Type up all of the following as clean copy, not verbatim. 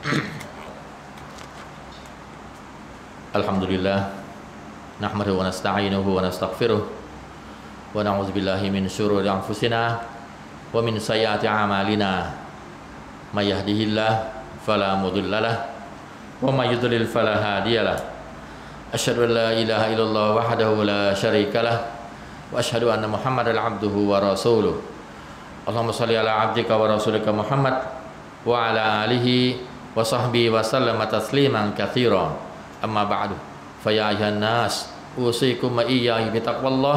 الحمد لله نحمده ونستعينه ونستغفره ونعوذ بالله من شرور أنفسنا ومن سيئات أعمالنا من يهده الله فلا مضل له ومن يضلل فلا هادي له أشهد أن لا إله إلا الله وحده لا شريك له وأشهد أن محمدا عبده ورسوله اللهم صل على عبدك ورسولك محمد وعلى آله وصحبه وسلم تسليما كثيرا أما بعد فيا أيها الناس أوصيكم وإياي بتقوى الله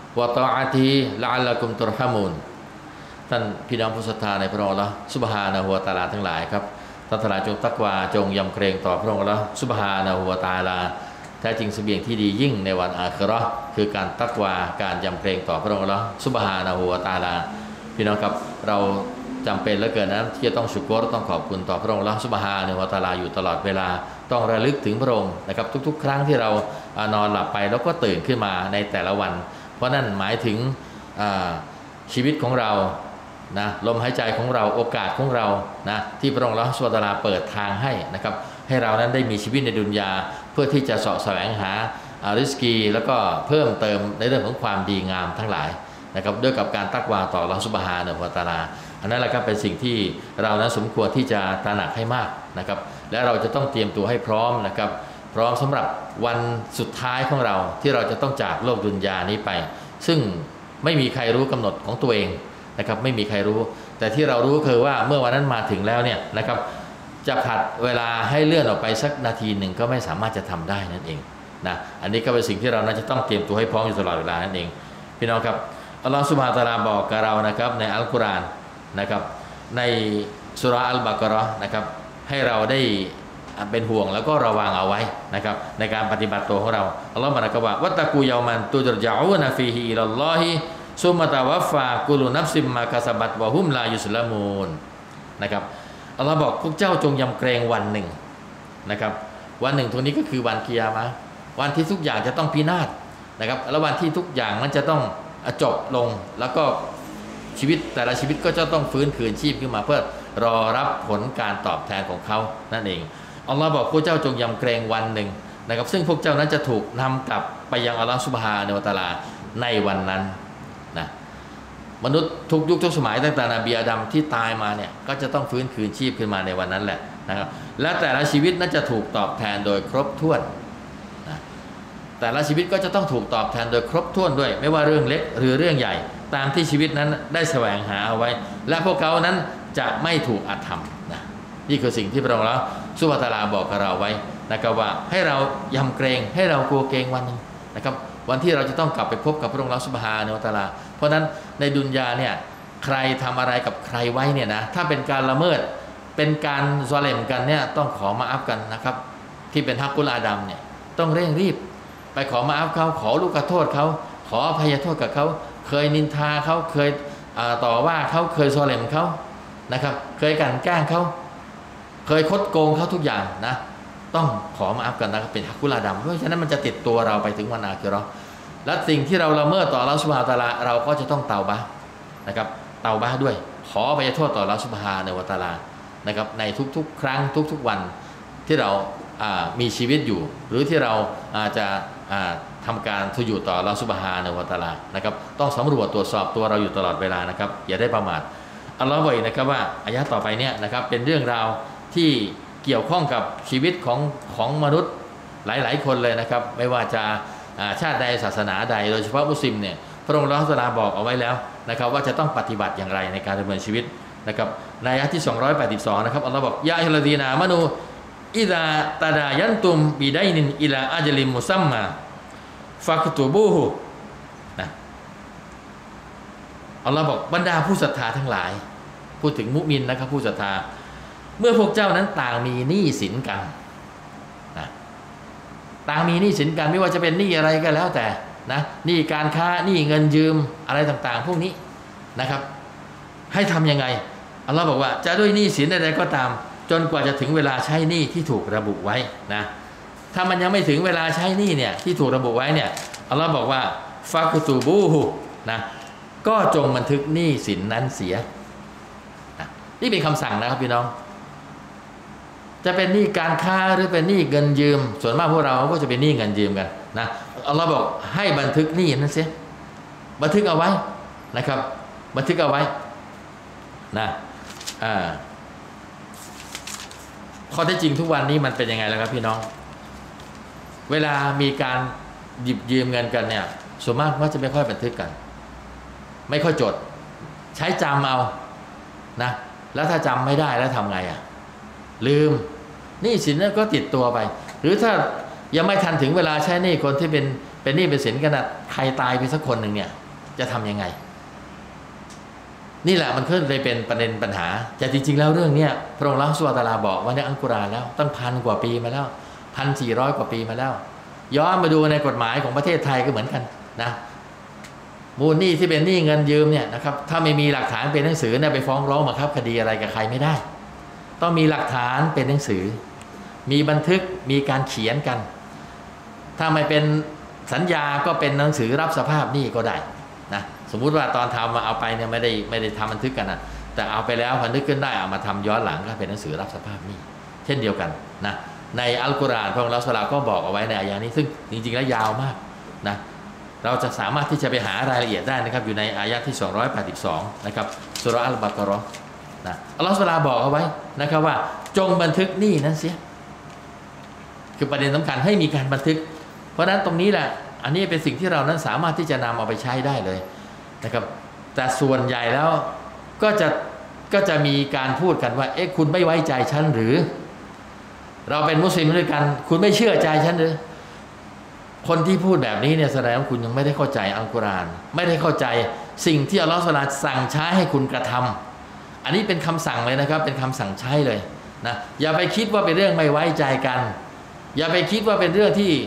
وطاعته لعلكم ترحمون ท่านพี่น้องผู้ศรัทธาในพระองค์อัลเลาะห์ซุบฮานะฮูวะตะอาลาทั้งหลายครับท่านทั้งหลายจงตักวาจงยำเกรงต่อพระองค์อัลเลาะห์ซุบฮานะฮูวะตะอาลาแท้จริงเสบียงที่ดียิ่งในวันอาคิเราะห์คือการตักวาการยำเกรงต่อพระองค์อัลเลาะห์ซุบฮานะฮูวะตะอาลาพี่น้องครับเราจำเป็นเหลือเกินนะที่จะต้องชุกรต้องขอบคุณต่อพระองค์อัลเลาะห์ซุบฮานะฮูวะตะอาลาอยู่ตลอดเวลาต้องระลึกถึงพระองค์นะครับทุกๆครั้งที่เรานอนหลับไปแล้วก็ตื่นขึ้นมาในแต่ละวันเพราะนั่นหมายถึงชีวิตของเรานะลมหายใจของเราโอกาสของเรานะที่พระองค์อัลเลาะห์ซุบฮานะฮูวะตะอาลาเปิดทางให้นะครับให้เรานั้นได้มีชีวิตในดุนยาเพื่อที่จะเสาะแสวงหาริสกีแล้วก็เพิ่มเติมในเรื่องของความดีงามทั้งหลายนะครับด้วยกับการตักวาต่ออัลเลาะห์ซุบฮานะฮูวะตะอาลาอันนั้นแหละครับเป็นสิ่งที่เรานั้นสมควรที่จะตระหนักให้มากนะครับและเราจะต้องเตรียมตัวให้พร้อมนะครับพร้อมสำหรับวันสุดท้ายของเราที่เราจะต้องจากโลกดุนยานี้ไปซึ่งไม่มีใครรู้กำหนดของตัวเองนะครับไม่มีใครรู้แต่ที่เรารู้คือว่าเมื่อวันนั้นมาถึงแล้วเนี่ยนะครับจะผัดเวลาให้เลื่อนออกไปสักนาทีหนึ่งก็ไม่สามารถจะทำได้นั่นเองนะอันนี้ก็เป็นสิ่งที่เราน่าจะต้องเตรียมตัวให้พร้อมอยู่ตลอดเวลานั่นเองพี่น้องครับอัลลอฮฺซุบฮานะฮูวะตะอาลาบอกกับเรานะครับในอัลกุรอานนะครับในซูเราะห์อัลบะเกาะฮ์นะครับให้เราได้เป็นห่วงแล้วก็ระวังเอาไว้นะครับในการปฏิบัติตัวของเราอัลลอฮฺบอกว่าวัตตะกูยามันตุรญะอูนะฟีฮิอิลัลลอฮิซุมมะตะวัฟฟากุลุนัฟซิมมากะซะบัตวะฮุมลายุสละมูนนะครับอัลลอฮฺบอกพวกเจ้าจงยำเกรงวันหนึ่งนะครับวันหนึ่งตรงนี้ก็คือวันกิยามะห์วันที่ทุกอย่างจะต้องพินาศนะครับแล้ววันที่ทุกอย่างนั้นจะต้องจบลงแล้วก็ชีวิตแต่ละชีวิตก็จะต้องฟื้นคืนชีพขึ้นมาเพื่อรอรับผลการตอบแทนของเขานั่นเองอัลลอฮ์บอกพวกเจ้าจงยำเกรงวันหนึ่งนะครับซึ่งพวกเจ้านั้นจะถูกนำกลับไปยังอัลลอฮ์ซุบฮานะฮูวะตะอาลาในวันนั้นนะมนุษย์ทุกยุคทุกสมัยตั้งแต่นบีอาดัมที่ตายมาเนี่ยก็จะต้องฟื้นคืนชีพขึ้นมาในวันนั้นแหละนะครับและแต่ละชีวิตนั้นจะถูกตอบแทนโดยครบถ้วนนะแต่ละชีวิตก็จะต้องถูกตอบแทนโดยครบถ้วนด้วยไม่ว่าเรื่องเล็กหรือเรื่องใหญ่ตามที่ชีวิตนั้นได้แสวงหาเอาไว้และพวกเขานั้นจะไม่ถูกอาธรรมนะนี่คือสิ่งที่พระองค์แล้วซุบฮานะฮูวะตะอาลาบอกกับเราไว้นะครับว่าให้เรายำเกรงให้เรากลัวเกรงวันหนึ่งนะครับวันที่เราจะต้องกลับไปพบกับพระองค์แล้วซุบฮานะฮูวะตะอาลาเพราะนั้นในดุนยาเนี่ยใครทำอะไรกับใครไว้เนี่ยนะถ้าเป็นการละเมิดเป็นการซอเลมกันเนี่ยต้องขอมาอัฟกันนะครับที่เป็นฮักกุลอาดัมเนี่ยต้องเร่งรีบไปขอมาอัฟเขาขอลูกโทษเขาขออภัยโทษกับเขาเคยนินทาเขาเคยต่อว่าเขาเคยซอเลมเขานะครับเคยกันแกล้งเขาเคยคดโกงเขาทุกอย่างนะต้องขอมาอัฟกันนะครับเป็นฮักกุลอาดัมเพราะฉะนั้นมันจะติดตัวเราไปถึงวันอาคิเราะห์และสิ่งที่เราละเมิดต่ออัลเลาะห์ซุบฮานะฮูวะตะอาลาเราก็จะต้องเตาบะห์นะครับเตาบะห์ด้วยขออภัยโทษต่ออัลเลาะห์ซุบฮานะฮูวะตะอาลานะครับในทุกๆครั้งทุกๆวันที่เรามีชีวิตอยู่หรือที่เราจะทำการทุอยู่ต่ออัลเลาะห์ซุบฮานะฮูวะตะอาลานะครับต้องสำรวจตรวจสอบตัวเราอยู่ตลอดเวลานะครับอย่าได้ประมาทอัลเลาะห์บอกนะครับว่าอายะห์ต่อไปเนี่ยนะครับเป็นเรื่องราวที่เกี่ยวข้องกับชีวิตของมนุษย์หลายๆคนเลยนะครับไม่ว่าจะชาติใดศาสนาใดโดยเฉพาะมุสลิมเนี่ยพระองค์อัลเลาะห์ตะอาลาบอกเอาไว้แล้วนะครับว่าจะต้องปฏิบัติอย่างไรในการดำเนินชีวิตนะครับในอายะห์ที่282นะครับอัลเลาะห์บอกยาอัยยุฮัลลซีนาอามานูอิซาตะดายันตุมบิดัยนินอิลาอัจลิมมุซัมมาฟักตุบูฮุนะอัลเลาะห์บอกบรรดาผู้ศรัทธาทั้งหลายพูดถึงมุมินนะครับผู้ศรัทธาเมื่อพวกเจ้านั้นต่างมีหนี้สินกันนะต่างมีหนี้สินกันไม่ว่าจะเป็นหนี้อะไรก็แล้วแต่นะหนี้การค้าหนี้เงินยืมอะไรต่างๆพวกนี้นะครับให้ทำยังไงอัลเลาะห์บอกว่าจะด้วยหนี้สินใดๆก็ตามจนกว่าจะถึงเวลาใช้หนี้ที่ถูกระบุไว้นะถ้ามันยังไม่ถึงเวลาใช้หนี้เนี่ยที่ถูกระบุไว้เนี่ยอัลเลาะห์บอกว่าฟักตูบูฮุนะก็จงบันทึกหนี้สินนั้นเสียนะนี่เป็นคำสั่งนะครับพี่น้องจะเป็นหนี้การค้าหรือเป็นหนี้เงินยืมส่วนมากพวกเราก็จะเป็นหนี้เงินยืมกันนะอัลลอฮ์บอกให้บันทึกหนี้นั้นเสียบันทึกเอาไว้นะครับบันทึกเอาไว้นะข้อเท็จจริงทุกวันนี้มันเป็นยังไงแล้วครับพี่น้องเวลามีการหยิบยืมเงินกันเนี่ยส่วนมากก็จะไม่ค่อยบันทึกกันไม่ค่อยจดใช้จำเอานะแล้วถ้าจำไม่ได้แล้วทำไงลืมหนี้สินก็ติดตัวไปหรือถ้ายังไม่ทันถึงเวลาใช้หนี้คนที่เป็นหนี้เป็นสินกันนะใครตายไปสักคนหนึ่งเนี่ยจะทำยังไงนี่แหละมันก็เลยเป็นประเด็นปัญหาแต่จริงๆแล้วเรื่องนี้พระองค์ซุบฮานะฮูวะตะอาลาบอกว่าในอัลกุรอานแล้วตั้ง1,000 กว่าปีมาแล้ว1,400 กว่าปีมาแล้วย้อนมาดูในกฎหมายของประเทศไทยก็เหมือนกันนะมูลหนี้ที่เป็นหนี้เงินยืมเนี่ยนะครับถ้าไม่มีหลักฐานเป็นหนังสือเนี่ยไปฟ้องร้องบังคับคดีอะไรกับใครไม่ได้ต้องมีหลักฐานเป็นหนังสือมีบันทึกมีการเขียนกันถ้าไม่เป็นสัญญาก็เป็นหนังสือรับสภาพหนี้ก็ได้นะสมมุติว่าตอนทำมาเอาไปเนี่ยไม่ได้ทำบันทึกกันนะแต่เอาไปแล้วบันทึกขึ้นได้เอามาทำย้อนหลังก็เป็นหนังสือรับสภาพหนี้เช่นเดียวกันนะในอัลกุรอานพระองค์ละก็บอกเอาไว้ในอายะนี้ซึ่งจริงๆแล้วยาวมากนะเราจะสามารถที่จะไปหารายละเอียดได้นะครับอยู่ในอายะที่282นะครับซูเราะห์อัลบะเกาะฮ์นะอัลลอฮฺซุบฮานะฮูวะตะอาลาบอกเอาไว้นะครับว่าจงบันทึกหนี้นั้นเสียคือประเด็นสำคัญให้มีการบันทึกเพราะฉะนั้นตรงนี้แหละอันนี้เป็นสิ่งที่เรานั้นสามารถที่จะนำเอาไปใช้ได้เลยนะครับแต่ส่วนใหญ่แล้วก็จะมีการพูดกันว่าเอ๊ะคุณไม่ไว้ใจฉันหรือเราเป็นมุสลิมด้วยกันคุณไม่เชื่อใจฉันหรือคนที่พูดแบบนี้เนี่ยแสดงว่าคุณยังไม่ได้เข้าใจอัลกุรอานไม่ได้เข้าใจสิ่งที่อัลลอฮฺซุบฮานะฮูวะตะอาลาสั่งใช้ให้คุณกระทำอันนี้เป็นคำสั่งเลยนะครับเป็นคำสั่งใช้เลยนะอย่าไปคิดว่าเป็นเรื่องไม่ไว้ใจกันอย่าไปคิดว่าเป็นเรื่องที่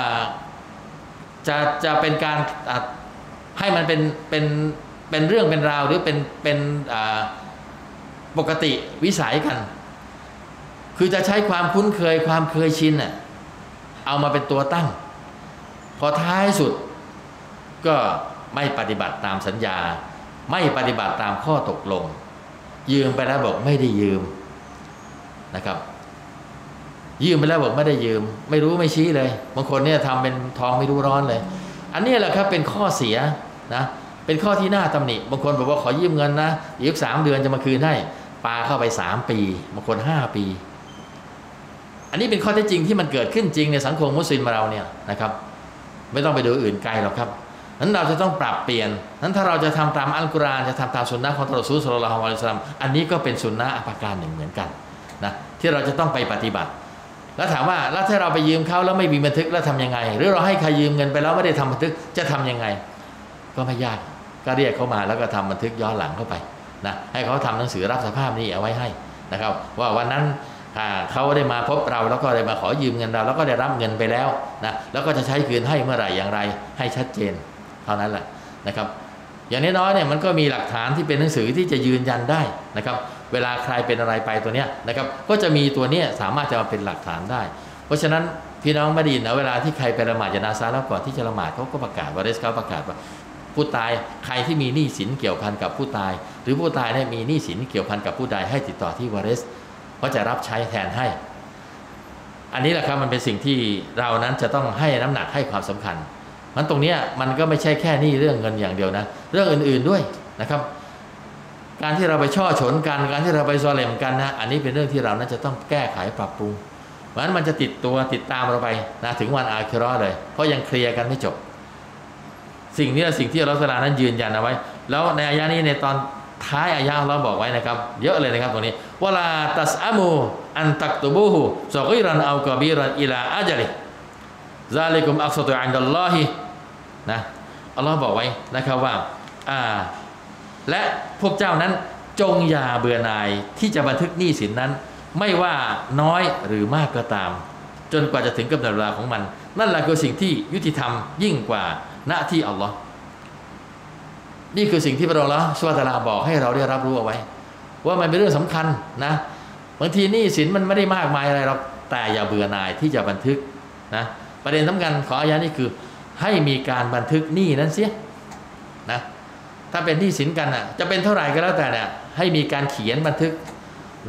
จะเป็นการให้มันเป็นเรื่องเป็นราวหรือเป็นปกติวิสัยกันคือจะใช้ความคุ้นเคยความเคยชินน่ะเอามาเป็นตัวตั้งพอท้ายสุดก็ไม่ปฏิบัติตามสัญญาไม่ปฏิบัติตามข้อตกลงยืมไปแล้วบอกไม่ได้ยืมนะครับยืมไปแล้วบอกไม่ได้ยืมไม่รู้ไม่ชี้เลยบางคนเนี่ยทำเป็นทองไม่รู้ร้อนเลยอันนี้แหละครับเป็นข้อเสียนะเป็นข้อที่น่าตำหนิบางคนบอกว่าขอยืมเงินนะอีก3 เดือนจะมาคืนให้ปาเข้าไป3 ปีบางคน5 ปีอันนี้เป็นข้อเท็จจริงที่มันเกิดขึ้นจริงในสังคมมุสลิมเราเนี่ยนะครับไม่ต้องไปดูอื่นไกลหรอกครับนั้นเราจะต้องปรับเปลี่ยนนั้นถ้าเราจะทำตามอัลกุรอานจะทำตามสุนนะของท่านรอซูล ศ็อลลัลลอฮุอะลัยฮิวะซัลลัมอันนี้ก็เป็นสุนนะประการหนึ่งเหมือนกันนะที่เราจะต้องไปปฏิบัติแล้วถามว่าแล้วถ้าเราไปยืมเขาแล้วไม่มีบันทึกแล้วทำยังไงหรือเราให้ใครยืมเงินไปแล้วไม่ได้ทำบันทึกจะทำยังไงก็ไม่ยากก็เรียกเขามาแล้วก็ทำบันทึกย้อนหลังเข้าไปนะให้เขาทำหนังสือรับสภาพนี้เอาไว้ให้นะครับว่าวันนั้นเขาได้มาพบเราแล้วก็ได้มาขอยืมเงินเราแล้วก็ได้รับเงินไปแล้วนะแล้วก็จะใช้คืนให้เมื่อไหร่อย่างไรให้ชัดเจนเท่านั้นแหละนะครับอย่างน้อยๆเนี่ยมันก็มีหลักฐานที่เป็นหนังสือที่จะยืนยันได้นะครับเวลาใครเป็นอะไรไปตัวเนี้ยนะครับก็จะมีตัวเนี้ยสามารถจะมาเป็นหลักฐานได้เพราะฉะนั้นพี่น้องไม่ดีนะเวลาที่ใครไปละหมาดญะนาซะห์แล้วก่อนที่จะละหมาดเขาก็ประกาศว่าเขาประกาศว่าผู้ตายใครที่มีหนี้สินเกี่ยวพันกับผู้ตายหรือผู้ตายเนี่ยมีหนี้สินเกี่ยวพันกับผู้ใดให้ติดต่อที่วาริสก็จะรับใช้แทนให้อันนี้แหละครับมันเป็นสิ่งที่เรานั้นจะต้องให้น้ำหนักให้ความสำคัญมันตรงนี้มันก็ไม่ใช่แค่นี่เรื่องเงินอย่างเดียวนะเรื่องอื่นๆด้วยนะครับการที่เราไปช่อฉนกันการที่เราไปซอเลมกันนะอันนี้เป็นเรื่องที่เรานั้นจะต้องแก้ไขปรับปรุงเพราะฉะนั้นมันจะติดตัวติดตามเราไปนะถึงวันอาคิเราะห์เลยเพราะยังเคลียร์กันไม่จบสิ่งนี้สิ่งที่อัลเลาะห์ตะอาลานั้นยืนยันเอาไว้แล้วในอายะนี้ในตอนท้ายอายะเราบอกไว้นะครับเยอะเลยนะครับตรงนี้วะลาตัสอามูอันตักตุบูฮุซอกีรันเอากะบีรันอิลาอาจลิซาลิกุมอักษตุอินดัลลอฮินะอัลลอฮ์บอกไว้นะครับว่าและพวกเจ้านั้นจงอย่าเบื่อหน่ายที่จะบันทึกหนี้สินนั้นไม่ว่าน้อยหรือมากก็ตามจนกว่าจะถึงกำหนดเวลาของมันนั่นแหละคือสิ่งที่ยุติธรรมยิ่งกว่าหน้าที่อัลลอฮ์นี่คือสิ่งที่พระองค์ซุบฮานะฮูวะตะอาลาบอกให้เราได้รับรู้เอาไว้ว่ามันเป็นเรื่องสำคัญนะบางทีหนี้สินมันไม่ได้มากมายอะไรหรอกแต่อย่าเบื่อหน่ายที่จะบันทึกนะประเด็นสำคัญของอายะนี้คือให้มีการบันทึกหนี้นั้นเสียนะถ้าเป็นหนี้สินกันจะเป็นเท่าไหร่ก็แล้วแต่เนี่ยให้มีการเขียนบันทึกนะครับ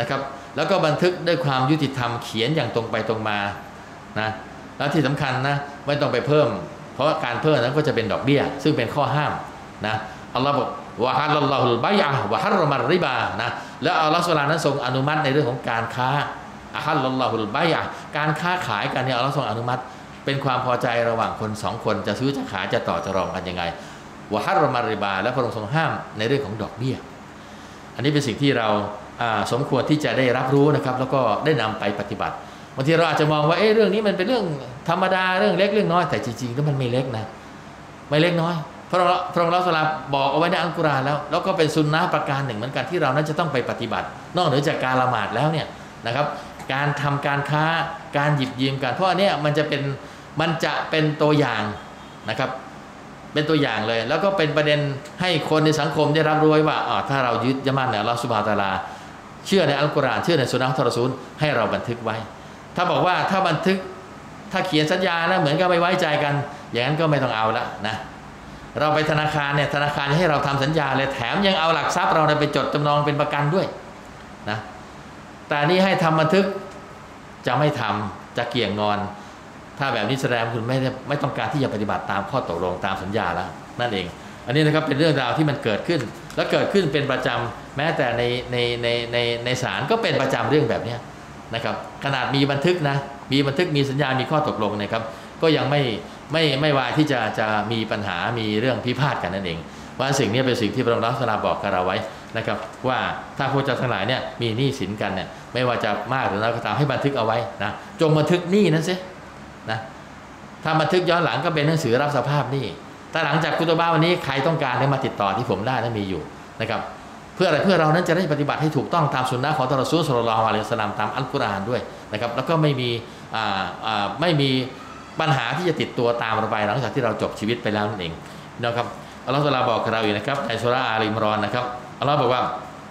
แล้วก็บันทึกด้วยความยุติธรรมเขียนอย่างตรงไปตรงมานะแล้วที่สำคัญนะไม่ต้องไปเพิ่มเพราะการเพิ่มนั้นก็จะเป็นดอกเบี้ยซึ่งเป็นข้อห้ามนะอัลลอฮ์บอกวะฮัลลัลลอฮุลบัยอะห์วะฮัรรอมัรริบานะแล้วอัลลอฮ์ซุบฮานะฮูวะตะอาลานั้นทรงอนุมัติในเรื่องของการค้าอะฮัลลัลลอฮุลบัยอะห์การค้าขายกันเนี่ยอัลลอฮ์ทรงอนุมัติเป็นความพอใจระหว่างคนสองคนจะซื้อจะขายจะต่อจะรองกันยังไงวะฮัรรอมัรริบาและพระองค์ทรงห้ามในเรื่องของดอกเบี้ยอันนี้เป็นสิ่งที่เราสมควรที่จะได้รับรู้นะครับแล้วก็ได้นำไปปฏิบัติบางทีเราอาจจะมองว่าเรื่องนี้มันเป็นเรื่องธรรมดาเรื่องเล็กเรื่องน้อยแต่จริงๆแล้วมันไม่เล็กนะไม่เล็กน้อยพระองค์ละสลาบอกเอาไว้ในอัลกุรอานแล้วก็เป็นซุนนะห์ประการหนึ่งเหมือนกันที่เรานั้นจะต้องไปปฏิบัตินอกเหนือจากการละหมาดแล้วเนี่ยนะครับการทำการค้าการหยิบยืมกันเพราะอันนี้มันจะเป็นตัวอย่างนะครับเป็นตัวอย่างเลยแล้วก็เป็นประเด็นให้คนในสังคมได้รับรู้ว่าถ้าเรายึดมั่นในอัลเลาะห์ซุบฮานะฮูวะตะอาลาเชื่อในอัลกุรอานเชื่อในสุนนะฮ์ของรอซูลให้เราบันทึกไว้ถ้าบอกว่าถ้าบันทึกถ้าเขียนสัญญาแล้วเหมือนกับไม่ไว้ใจกันอย่างนั้นก็ไม่ต้องเอาละนะเราไปธนาคารเนี่ยธนาคารให้เราทำสัญญาเลยแถมยังเอาหลักทรัพย์เราไปจดจำนองเป็นประกันด้วยนะแต่นี่ให้ทำบันทึกจะไม่ทำจะเกี่ยงงอนถ้าแบบนี้แสดงคุณไม่ต้องการที่จะปฏิบัติตามข้อตกลงตามสัญญาแล้วนั่นเองอันนี้นะครับเป็นเรื่องราวที่มันเกิดขึ้นและเกิดขึ้นเป็นประจำแม้แต่ในศาลก็เป็นประจำเรื่องแบบนี้นะครับขนาดมีบันทึกนะมีบันทึกมีสัญญามีข้อตกลงนะครับก็ยังไม่วายที่จะมีปัญหามีเรื่องพิพาทกันนั่นเองว่าสิ่งนี้เป็นสิ่งที่พระองค์ละสลาบอกกับเราไว้นะครับว่าถ้าพวกเจ้าทั้งหลายเนี่ยมีหนี้สินกันเนี่ยไม่ว่าจะมากหรือน้อยก็ตามให้บันทึกเอาไว้นะจงบันทึกหนี้นั้นสินะถ้าบันทึกย้อนหลังก็เป็นหนังสือรับสภาพหนี้แต่หลังจากคุตบะห์วันนี้ใครต้องการให้มาติดต่อที่ผมได้นั้นมีอยู่นะครับเพื่ออะไรเพื่อเรานั้นจะได้ปฏิบัติให้ถูกต้องตามสุนนะของท่านรอซูลศ็อลลัลลอฮุอะลัยฮิวะซัลลัมตามอัลกุรอานด้วยนะครับแล้วก็ไม่มีปัญหาที่จะติดตัวตามเราไปหลังจากที่เราจบชีวิตไปแล้วนั่นเองนะครับอัลลอฮฺตะอาลาบอกกับเราอยู่นะครับในซูเราะห์อาล อิมรอนนะครับอัลลอฮฺบอกว่า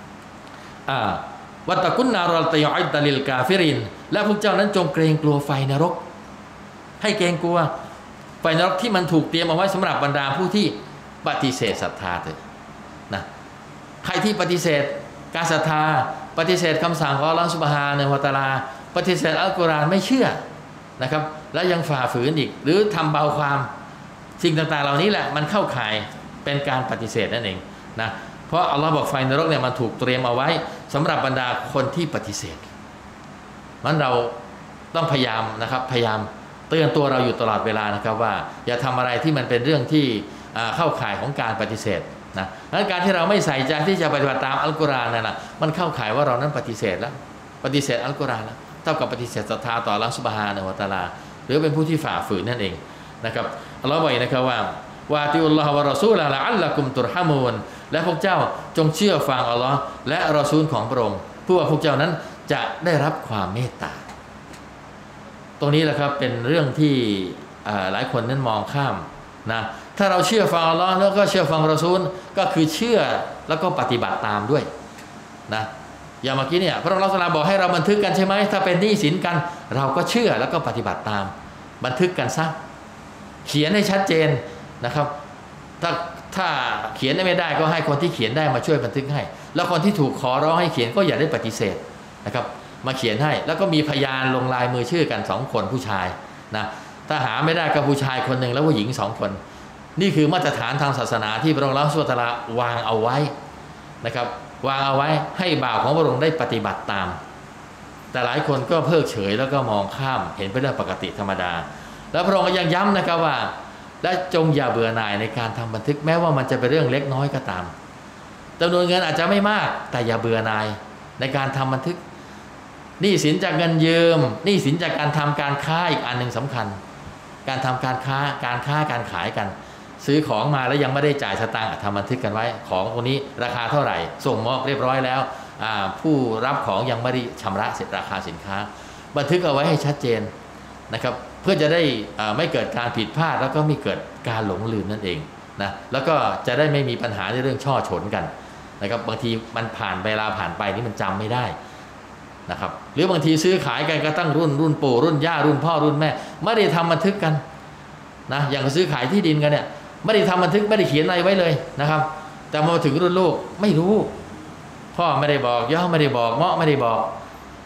วัตตะกุนนารอลติอุดดะลิลกาฟิรินและพวกเจ้านั้นจงเกรงกลัวไฟนรกให้เกรงกลัวไฟนรกที่มันถูกเตรียมเอาไว้สำหรับบรรดาผู้ที่ปฏิเสธศรัทธาเถอะนะใครที่ปฏิเสธการศรัทธาปฏิเสธคำสั่งของอัลลอฮฺซุบฮานะฮูวะตะอาลาปฏิเสธอัลกุรอานไม่เชื่อนะครับและยังฝ่าฝืนอีกหรือทำเบาความสิ่งต่างๆเหล่านี้แหละมันเข้าข่ายเป็นการปฏิเสธนั่นเองนะเพราะอัลลอฮ์บอกไฟนรกเนี่ยมันถูกเตรียมเอาไว้สำหรับบรรดาคนที่ปฏิเสธมันเราต้องพยายามนะครับพยายามเตือนตัวเราอยู่ตลอดเวลานะครับว่าอย่าทำอะไรที่มันเป็นเรื่องที่เข้าข่ายของการปฏิเสธนะงั้นการที่เราไม่ใส่ใจที่จะปฏิบัติตามอัลกุรอานนั่นแหละมันเข้าข่ายว่าเรานั้นปฏิเสธแล้วปฏิเสธอัลกุรอานแล้วเท่ากับปฏิเสธศรัทธาต่ออัลเลาะห์ซุบฮานะฮูวะตะอาลาหรือเป็นผู้ที่ฝ่าฝืนนั่นเองนะครับอัลลอฮ์บอกนะครับว่าวาติอุลลอฮ์วะรอซูละละอัลละกุมตุรฮะมูนและพวกเจ้าจงเชื่อฟังอัลลอฮ์และรอซูลของพระองค์เพื่อว่าพวกเจ้านั้นจะได้รับความเมตตาตรงนี้แหละครับเป็นเรื่องที่หลายคนนั้นมองข้ามนะถ้าเราเชื่อฟังอัลลอฮ์แล้วก็เชื่อฟังรอซูลก็คือเชื่อแล้วก็ปฏิบัติตามด้วยนะอย่างเมื่อกี้เนี่ยพระองค์ละสลาบอกให้เราบันทึกกันใช่ไหมถ้าเป็นหนี้สินกันเราก็เชื่อแล้วก็ปฏิบัติตามบันทึกกันซะเขียนให้ชัดเจนนะครับถ้าเขียนไม่ได้ก็ให้คนที่เขียนได้มาช่วยบันทึกให้แล้วคนที่ถูกขอร้องให้เขียนก็อย่าได้ปฏิเสธนะครับมาเขียนให้แล้วก็มีพยานลงลายมือชื่อกัน2คนผู้ชายนะถ้าหาไม่ได้ก็ผู้ชายคนหนึ่งแล้วผู้หญิง2คนนี่คือมาตรฐานทางศาสนาที่พระองค์ละซุบฮานะฮูวะตะอาลาวางเอาไว้นะครับวางเอาไว้ให้บ่าวของพระองค์ได้ปฏิบัติตามแต่หลายคนก็เพิกเฉยแล้วก็มองข้ามเห็นเป็นเรื่องปกติธรรมดาแล้วพระองค์ก็ยังย้ำนะครับว่าและจงอย่าเบื่อหน่ายในการทำบันทึกแม้ว่ามันจะเป็นเรื่องเล็กน้อยก็ตามจำนวนเงินอาจจะไม่มากแต่อย่าเบื่อหน่ายในการทำบันทึกหนี้สินจากเงินยืมหนี้สินจากการทำการค้าอีกอันหนึ่งสำคัญการทำการค้าการขายกันซื้อของมาแล้วยังไม่ได้จ่ายสตางค์ทำบันทึกกันไว้ของคนนี้ราคาเท่าไหร่ส่งมอบเรียบร้อยแล้วผู้รับของยังไม่ได้ชำระเสร็จราคาสินค้าบันทึกเอาไว้ให้ชัดเจนนะครับเพื่อจะได้ไม่เกิดการผิดพลาดแล้วก็ไม่เกิดการหลงลืมนั่นเองนะแล้วก็จะได้ไม่มีปัญหาในเรื่องช่อฉนกันนะครับบางทีมันเวลาผ่านไปนี่มันจำไม่ได้นะครับหรือบางทีซื้อขายกันก็ตั้งรุ่นปู่รุ่นย่ารุ่นพ่อรุ่นแม่ไม่ได้ทำบันทึกกันนะอย่างซื้อขายที่ดินกันเนี่ยไม่ได้ทำบันทึกไม่ได้เขียนอะไรไว้เลยนะครับแต่มาถึงรุ่นลูกไม่รู้พ่อไม่ได้บอกย่าไม่ได้บอกเมาะไม่ได้บอก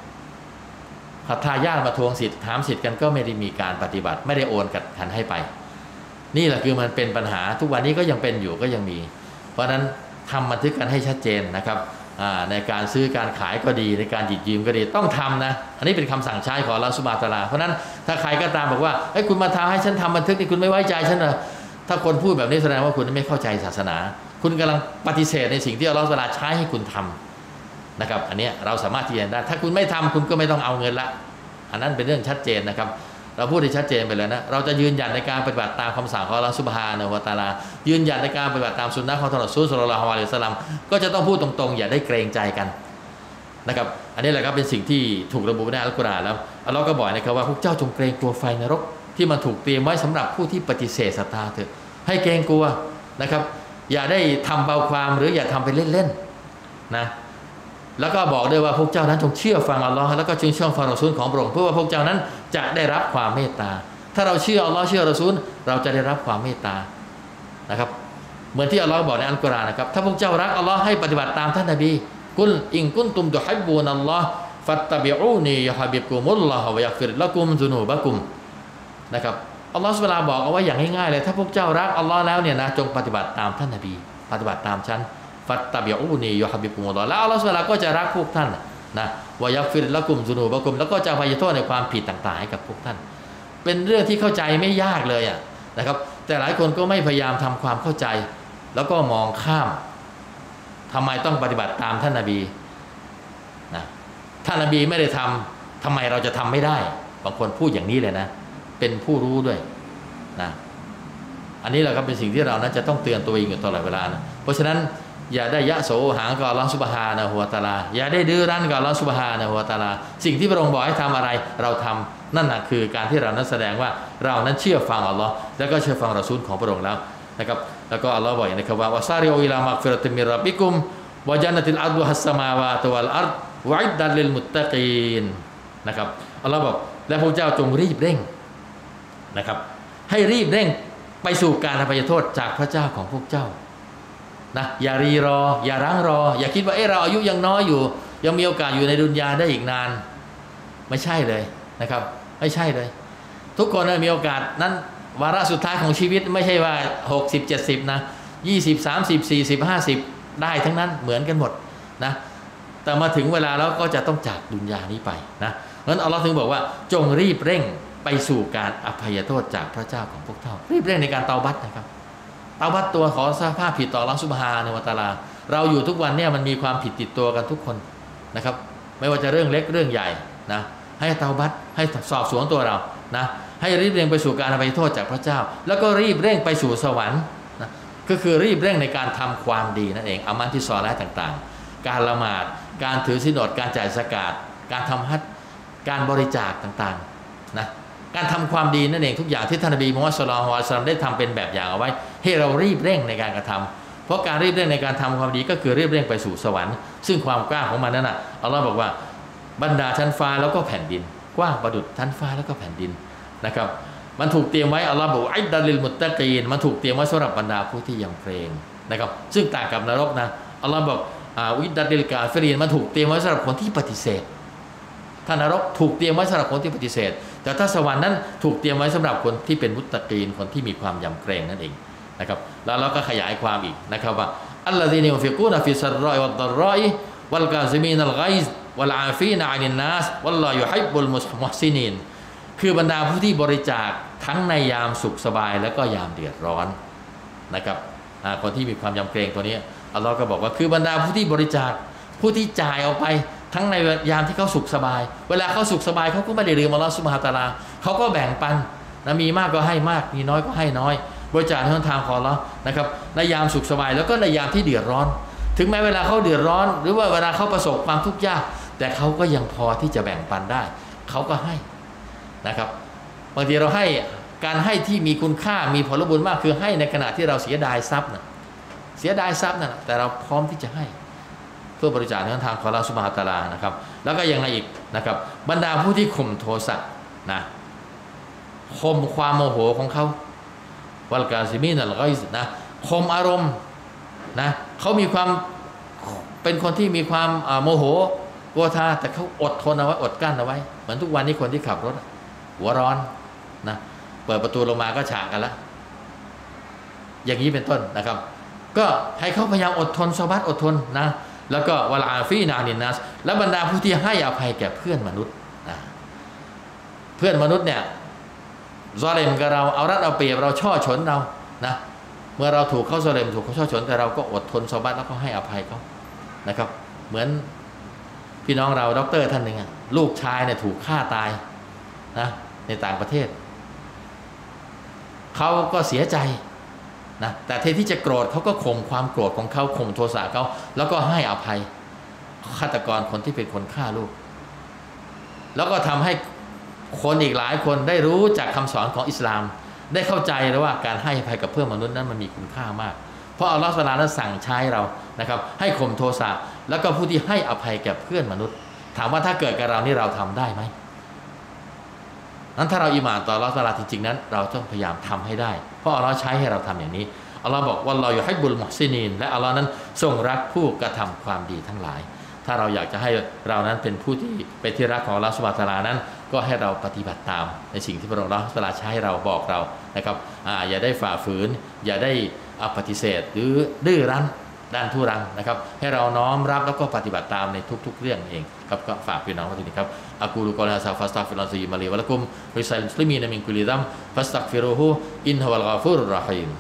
ทายาทมาทวงสิทธิ์ถามสิทธิ์กันก็ไม่ได้มีการปฏิบัติไม่ได้โอนกันให้ไปนี่แหละคือมันเป็นปัญหาทุกวันนี้ก็ยังเป็นอยู่ก็ยังมี เพราะฉะนั้นทำบันทึกกันให้ชัดเจนนะครับในการซื้อการขายก็ดีในการหยิบยืมก็ดีต้องทำนะอันนี้เป็นคำสั่งใช้ของอัลเลาะห์ซุบฮานะฮูวะตะอาลาเพราะฉะนั้นถ้าใครก็ตามบอกว่าเฮ้ยคุณมาทำให้ฉันทำบันทึกนี่คุณไม่ไว้ใจฉันเหรอถ้าคนพูดแบบนี้แสดงว่าคุณไม่เข้าใจศาสนาคุณกำลังปฏิเสธในสิ่งที่อัลเลาะห์ซุบฮานะฮูวะตะอาลาใช้ให้คุณทำนะครับอันนี้เราสามารถที่จะได้ถ้าคุณไม่ทำคุณก็ไม่ต้องเอาเงินละอันนั้นเป็นเรื่องชัดเจนนะครับเราพูดได้ชัดเจนไปเลยนะเราจะยืนหยัดในการปฏิบัติตามคำสั่งของอัลเลาะห์ซุบฮานะฮูวะตะอาลายืนหยัดในการปฏิบัติตามสุนนะของท่านรอซูลศ็อลลัลลอฮุอะลัยฮิวะซัลลัมก็จะต้องพูดตรงๆอย่าได้เกรงใจกันนะครับอันนี้แหละครับเป็นสิ่งที่ถูกระบุไว้ในอัลกุรอานแล้วอัลเลาะห์ก็บอกนะครับว่าพวกเจ้าจงเกรงกลัวไฟนรกที่มันถูกเตรียมไว้สำหรับผู้ที่ปฏิเสธศรัทธาเถอะให้เกรงกลัวนะครับอย่าได้ทำเบาความหรืออย่าทำไปเล่นๆนะแล้วก็บอกด้วยว่าพวกเจ้านั้นจงเชื่อฟังอัลลอฮ์แล้วก็จงเชื่อฟังรอซูลของพระองค์เพื่อว่าพวกเจ้านั้นจะได้รับความเมตตาถ้าเราเชื่ออัลลอฮ์เชื่อรอซูลเราจะได้รับความเมตตานะครับเหมือนที่อัลลอฮ์บอกในอัลกุรอานนะครับถ้าพวกเจ้ารักอัลลอฮ์ให้ปฏิบัติตามท่านนบีกุลอิงกุนตุมตุฮิบบูนัลลอฮ์ฟัตตะบิอูนียะฮับบิกุมุลลอฮ์วะยักฟิรละกุมซุนูบะกุมนะครับอัลลอฮ์ซุบฮานะฮูวะตะอาลาบอกเอาไว้อย่างง่ายๆเลยถ้าพวกเจ้ารักอัลลอฮ์แล้วเนี่ยนะจงปฏิบัติตามท่านนบีปฏิบัติตามฉันฟัตตะบิอูนียะฮับบิกุมุลลอฮ์แล้วอัลลอฮ์ซุบฮานะฮูวะตะอาลาก็จะรักพวกท่านนะวะยักฟิรละกุมซุนูบะกุมแล้วก็จะอภัยโทษในความผิดต่างๆให้กับพวกท่านเป็นเรื่องที่เข้าใจไม่ยากเลยนะครับแต่หลายคนก็ไม่พยายามทำความเข้าใจแล้วก็มองข้ามทำไมต้องปฏิบัติตามท่านนบีนะท่านนบีไม่ได้ทำไมเราจะทำไม่ได้บางคนพูดอย่างนี้เลยนะเป็นผู้รู้ด้วยนะอันนี้แหละครับเป็นสิ่งที่เรานั้นจะต้องเตือนตัวเองอยู่ตลอดเวลานะเพราะฉะนั้นอย่าได้ยะโสหางกับอัลเลาะห์ซุบฮานะฮูวะตะอาลาอย่าได้ดื้อรั้นกับอัลเลาะห์ซุบฮานะฮูวะตะอาลาสิ่งที่พระองค์บอกให้ทำอะไรเราทำนั่นน่ะคือการที่เรานั้นแสดงว่าเรานั้นเชื่อฟังอัลเลาะห์แล้วก็เชื่อฟังรอซูลของพระองค์แล้วนะครับแล้วก็อัลเลาะห์บอกนะครับว่าวะซาริอูอิลามักฟิเราะติมมิรร็อบบิกุมวะญันนะติลอัรฎุฮัสสมาวาตุวัลอัรฎวะอิดดัลลิลมุตตะกีนนะครับอัลเลาะห์บอกและพวกเจ้าจงรีบเร่งนะครับให้รีบเร่งไปสู่การอภัยโทษจากพระเจ้าของพวกเจ้านะอย่ารีรออย่ารั้งรออย่าคิดว่าเราอายุยังน้อยอยู่ยังมีโอกาสอยู่ในดุนยาได้อีกนานไม่ใช่เลยนะครับไม่ใช่เลยทุกคนมีโอกาสนั้นวาระสุดท้ายของชีวิตไม่ใช่ว่า60 70นะ20 30 40 50ได้ทั้งนั้นเหมือนกันหมดนะแต่มาถึงเวลาแล้วก็จะต้องจากดุนยานี้ไปนะงั้นอัลเลาะห์ถึงบอกว่าจงรีบเร่งไปสู่การอภัยโทษจากพระเจ้าของพวกเจ้ารีบเร่งในการเตาบัตนะครับเตาบัตตัวขอสารภาพผิดต่ออัลเลาะห์ซุบฮานะฮูวะตะอาลาเราอยู่ทุกวันเนี่ยมันมีความผิดติดตัวกันทุกคนนะครับไม่ว่าจะเรื่องเล็กเรื่องใหญ่นะให้เตาบัตให้สอบสวนตัวเรานะให้รีบเร่งไปสู่การอภัยโทษจากพระเจ้าแล้วก็รีบเร่งไปสู่สวรรค์นะก็คือรีบเร่งในการทำความดีนั่นเองอามัลที่ซอเลห์ต่างๆการละหมาดการถือศีลอดการจ่ายซะกาตการทำฮัจญ์การบริจาคต่างๆนะการทำความดีนั่นเองทุกอย่างที่ท่านนบีมุฮัมมัดศ็อลลัลลอฮุอะลัยฮิวะซัลลัมได้ทำเป็นแบบอย่างเอาไว้ให้เรารีบเร่งในการกระทำเพราะการรีบเร่งในการทำความดีก็คือรีบเร่งไปสู่สวรรค์ซึ่งความกว้างของมันนั้นอัลลอฮ์บอกว่าบรรดาชั้นฟ้าแล้วก็แผ่นดินกว้างประดุจชั้นฟ้าแล้วก็แผ่นดินนะครับมันถูกเตรียมไว้อัลลอฮ์บอกอิดดัลลิลมุตตะกีนมันถูกเตรียมไว้สำหรับบรรดาผู้ที่ยำเกรงนะครับซึ่งต่างกับนรกนะอัลลอฮ์บอกอิดดัลลิลกาฟิรินมันถูกเตรียมไว้สำหรับคนที่ปฏิเสธถ้านรกถูกเตรียมไว้สำหรับคนที่ปฏิเสธแต่ถ้าสวรรค์นั้นถูกเตรียมไว้สำหรับคนที่เป็นมุตตะกีนคนที่มีความยำเกรงนั่นเองนะครับแล้วเราก็ขยายความอีกนะครับว่าอัลลอฮีนยุฟิกูนฟิซัรรอยวัดดรอยวัลกาซิมีนัลไกซ์วัลอาฟีนอานินนัสวัลลอฮฺยุฮิบบุลมุฮซินีนคือบรรดาผู้ที่บริจาคทั้งในยามสุขสบายและก็ยามเดือดร้อนนะครับคนที่มีความยำเกรงตัวนี้อัลลอฮ์ก็บอกว่าคือบรรดาผู้ที่บริจาคผู้ที่จ่ายออกไปทั้งในยามที่เขาสุขสบายเวลาเขาสุขสบายเขาก็ไม่ได้ลืมอัลลอฮ์ซุบฮานะฮูวะตะอาลาเขาก็แบ่งปันนะมีมากก็ให้มากมีน้อยก็ให้น้อยบริจาคในทางของอัลลอฮ์นะครับในยามสุขสบายแล้วก็ในยามที่เดือดร้อนถึงแม้เวลาเขาเดือดร้อนหรือว่าเวลาเขาประสบความทุกข์ยากแต่เขาก็ยังพอที่จะแบ่งปันได้เขาก็ให้นะครับบางทีเราให้การให้ที่มีคุณค่ามีผลบุญมากคือให้ในขณะที่เราเสียดายทรัพย์นะเสียดายทรัพย์นะแต่เราพร้อมที่จะให้เพื่อบริจาคในทางของอัลเลาะห์ซุบฮานะฮูวะตะอาลานะครับแล้วก็ยังไงอีกนะครับบรรดาผู้ที่ข่มโทสะนะข่มความโมโหของเขาวัลกาซิมีนัลไกซ์นะข่มอารมณ์นะเขามีความเป็นคนที่มีความโมโหกลัวท่าแต่เขาอดทนเอาไว้อดกั้นเอาไว้เหมือนทุกวันนี้คนที่ขับรถหัวร้อนนะเปิดประตูลงมาก็ฉากกันละอย่างนี้เป็นต้นนะครับก็ให้เขาพยายามอดทนซอบัตอดทนนะแล้วก็วะลาฟีนานินนัสและบรรดาผู้ที่ให้อภัยแก่เพื่อนมนุษย์นะเพื่อนมนุษย์เนี่ยซอเลมกับเราเอารัดเอาเปรียบเราช่อฉนเรานะเมื่อเราถูกเขาซอเลมถูกเขาช่อฉนแต่เราก็อดทนซอบัตแล้วก็ให้อภัยเขานะครับเหมือนพี่น้องเราด็อกเตอร์ท่านหนึ่งลูกชายเนี่ยถูกฆ่าตายนะในต่างประเทศเขาก็เสียใจนะแต่แทนที่จะโกรธเขาก็ข่มความโกรธของเขาข่มโทสะเขาแล้วก็ให้อภัยฆาตกรคนที่เป็นคนฆ่าลูกแล้วก็ทำให้คนอีกหลายคนได้รู้จากคำสอนของอิสลามได้เข้าใจแล้วว่าการให้อภัยกับเพื่อนมนุษย์นั้นมันมีคุณค่ามากเพราะอัลลอฮฺซุบฮานะฮูวะตะอาลานั้นสั่งใช้เรานะครับให้ข่มโทสะแล้วก็ผู้ที่ให้อภัยแก่เพื่อนมนุษย์ถามว่าถ้าเกิดกับเรานี่เราทำได้ไหมนั้นถ้าเราอิหม่านต่ออัลลอฮฺซุบฮานะฮูวะตะอาลาจริงๆนั้นเราต้องพยายามทำให้ได้เพราะอัลลอฮฺใช้ให้เราทำอย่างนี้อัลลอฮฺบอกว่าเราอยู่ให้บุลมุฮซินีนและอัลลอฮฺนั้นทรงรักผู้กระทำความดีทั้งหลายถ้าเราอยากจะให้เรานั้นเป็นผู้ที่เป็นที่รักของอัลลอฮฺซุบฮานะฮูวะตะอาลานั้นก็ให้เราปฏิบัติตามในสิ่งที่พระองค์อัลลอฮฺซุบฮานะฮูวะตะอาลาใช้ให้เราบอกเรานะครับอย่าได้ฝ่าฝืนอย่าได้ปฏิเสธหรือดื้อรั้นด้านทุรังนะครับให้เราน้อมรับแล้วก็ปฏิบัติตามในทุกๆเรื่องเองครับก็ฝากพี่น้องไว้ทีนี้ครับอะกูลุกอลาซาฟัสตัฆฟิรุลลอฮะลีวะละกุมริซัลมุสลิมีนมินกุลิซัมฟัสตัฆฟิรูฮูอินฮุวัลฆอฟูรุรเราะฮีม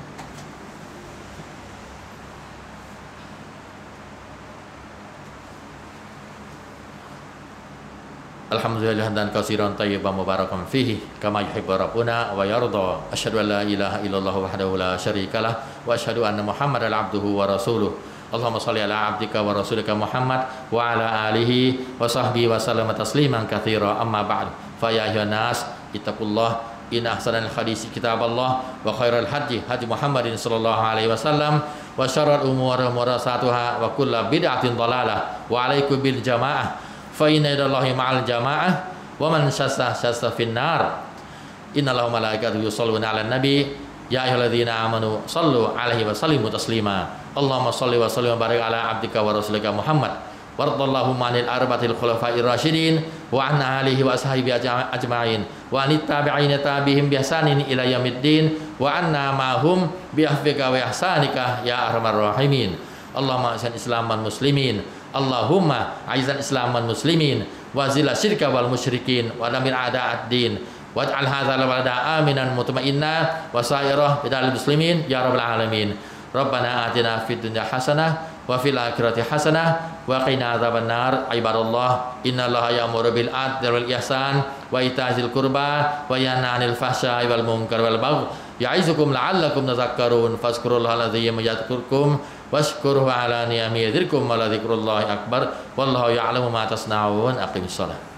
Alhamdulillah dan katsiran thayyiban mubarakan fihi kama yuhibbu rabbuna wa yarda asyhadu an la ilaha illallah wahdahu la syarikalah wa asyhadu anna muhammadan abduhu wa rasuluh Allahumma shalli ala abdika wa rasulika Muhammad wa ala alihi wa sahbihi wa sallama tasliman katsira amma ba'd fa ya ayyuhan nas ittaqullah in ahsanal hadisi kitaballah wa khairal hadi hadi Muhammadin sallallahu alaihi wasallam wa syarrul umuri muhdatsatuha wa kullu bid'atin dhalalah wa alaikum bil jamaah fa inna idallahi ma'al jamaah wa man syassa finnar innallaha wa malaikatahu yusholluna 'alan nabi ya ayyuhalladzina amanu shallu 'alaihi wa sallimu taslima Allahumma shalli wa sallim wa barik 'ala 'abdika wa rasulika Muhammad warḍallahu 'anil arba'atil khulafa'ir rasyidin wa 'an alihi wa ashabihi ajma'in wa 'anit tabi'ina tabi'ihim bi ihsanin ila yaumiddin wa 'anna ma'hum bi afwika wa ihsanika ya arhamar rahimin Allahumma a'izz al-islam wal muslimin Allahumma aizal Islam wal muslimin wa zila syirka wal musyrikin wa damir a'da'ad din waj'al hadzal balada aminan mutma'inna wa sairah bidal muslimin ya rabbal alamin Rabbana atina fid dunya hasanah wa fil akhirati hasanah wa qina adzabannar ibadallah innallaha ya'muru bil adli wal ihsan wa ita'zil qurba wa yanha 'anil fahsya'i wal munkar wal baghi ya'izukum la'allakum tadhakkarun fazkurullaha alazim yadhkurkum washkuruhu ala ni'amihi yadhkurkum wa la dzikrullahi akbar wallahu ya'lamu ma tasna'un aqimis shalah